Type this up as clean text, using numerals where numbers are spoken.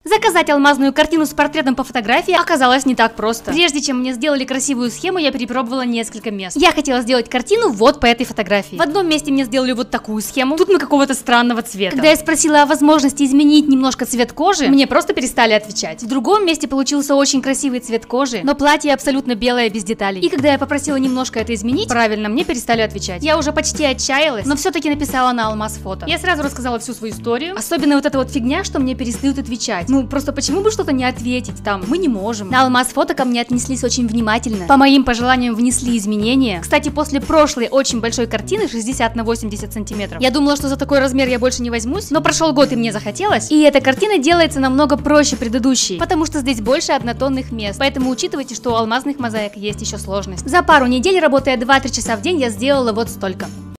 Заказать алмазную картину с портретом по фотографии оказалось не так просто. Прежде чем мне сделали красивую схему, я перепробовала несколько мест. Я хотела сделать картину вот по этой фотографии. В одном месте мне сделали вот такую схему, тут мы какого-то странного цвета. Когда я спросила о возможности изменить немножко цвет кожи, мне просто перестали отвечать. В другом месте получился очень красивый цвет кожи, но платье абсолютно белое, без деталей. И когда я попросила немножко это изменить, правильно, мне перестали отвечать. Я уже почти отчаялась, но все-таки написала на алмаз фото. Я сразу рассказала всю свою историю, особенно вот эта вот фигня, что мне перестают отвечать. Ну, просто почему бы что-то не ответить там? Мы не можем. На алмаз фото ко мне отнеслись очень внимательно. По моим пожеланиям внесли изменения. Кстати, после прошлой очень большой картины 60 на 80 сантиметров, я думала, что за такой размер я больше не возьмусь, но прошел год и мне захотелось. И эта картина делается намного проще предыдущей, потому что здесь больше однотонных мест. Поэтому учитывайте, что у алмазных мозаик есть еще сложность. За пару недель, работая 2-3 часа в день, я сделала вот столько.